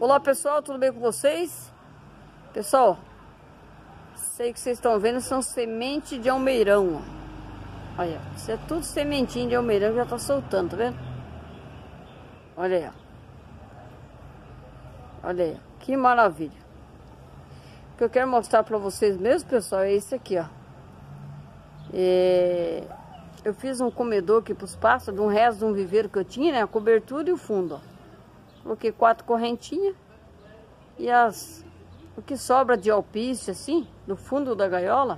Olá pessoal, tudo bem com vocês? Pessoal, sei que vocês estão vendo, são semente de almeirão. Olha, isso é tudo sementinho de almeirão que já tá soltando, tá vendo? Olha aí, ó. Olha aí, que maravilha. O que eu quero mostrar pra vocês mesmo, pessoal, é esse aqui, ó. Eu fiz um comedor aqui pros pássaros, de um resto de um viveiro que eu tinha, né? A cobertura e o fundo, ó. Coloquei 4 correntinhas. E o que sobra de alpiste, assim, no fundo da gaiola,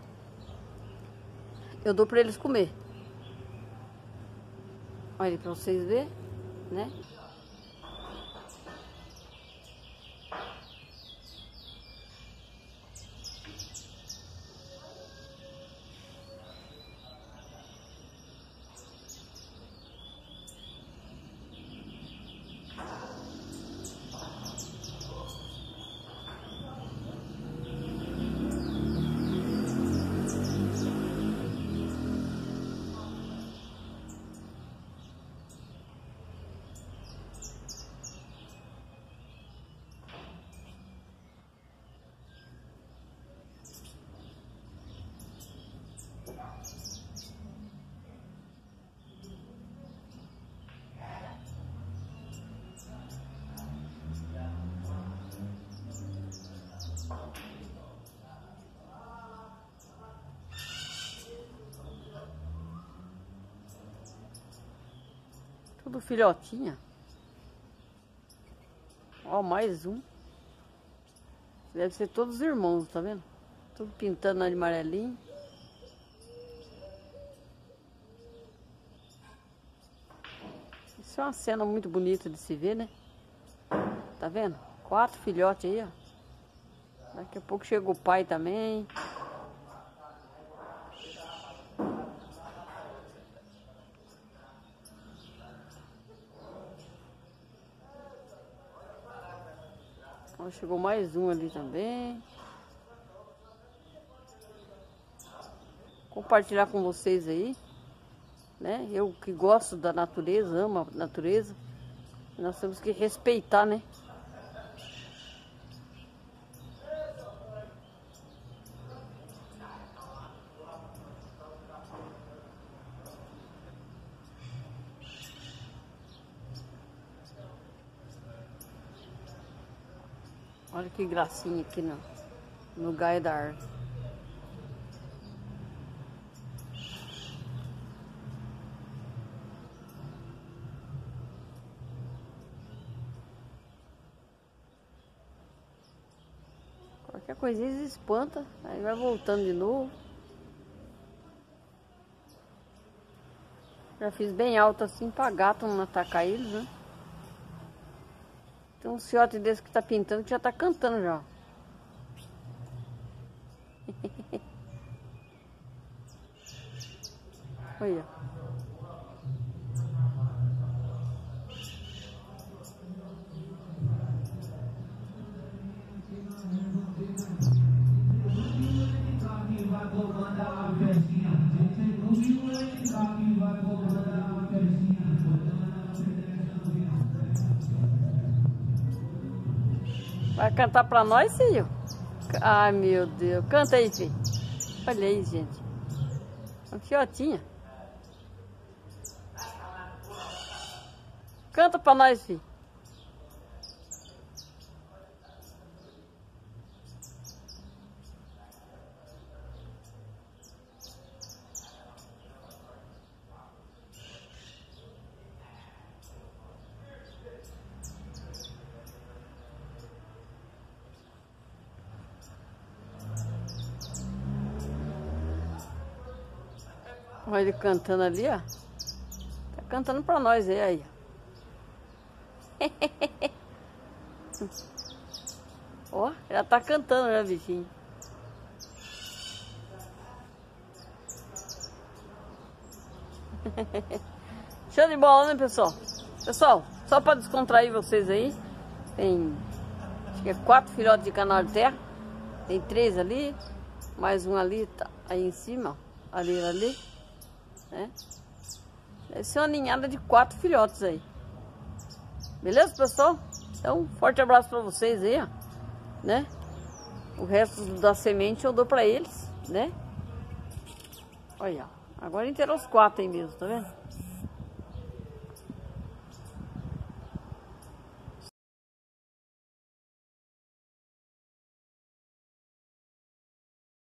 eu dou pra eles comer. Olha, pra vocês verem, né? Tudo filhotinha. Ó, mais um. Deve ser todos os irmãos, tá vendo? Tudo pintando de amarelinho. Isso é uma cena muito bonita de se ver, né? Tá vendo? 4 filhotes aí, ó. Daqui a pouco chega o pai também. Ó, chegou mais um ali também. Compartilhar com vocês aí, né? Eu que gosto da natureza, amo a natureza. Nós temos que respeitar, né? Olha que gracinha aqui no galho da árvore. Qualquer coisinha eles espanta, aí vai voltando de novo. Já fiz bem alto assim pra gato não atacar eles, né? Tem um ciote desse que tá pintando que já tá cantando já. Olha. Vai cantar pra nós, filho? Ai, meu Deus. Canta aí, filho. Olha aí, gente. Uma fiotinha. Canta pra nós, filho. Olha ele cantando ali, ó. Tá cantando pra nós aí, ó. Ó, já tá cantando, né, bichinho? Show de bola, né, pessoal? Pessoal, só pra descontrair vocês aí, tem, acho que é 4 filhotes de canal de terra. Tem 3 ali, mais um ali, tá aí em cima, ó. Ali. Né? Deve ser uma ninhada de 4 filhotes aí. Beleza, pessoal? Então, forte abraço pra vocês aí, ó, né? O resto da semente eu dou pra eles, né? Olha, agora inteirou os 4 aí mesmo, tá vendo?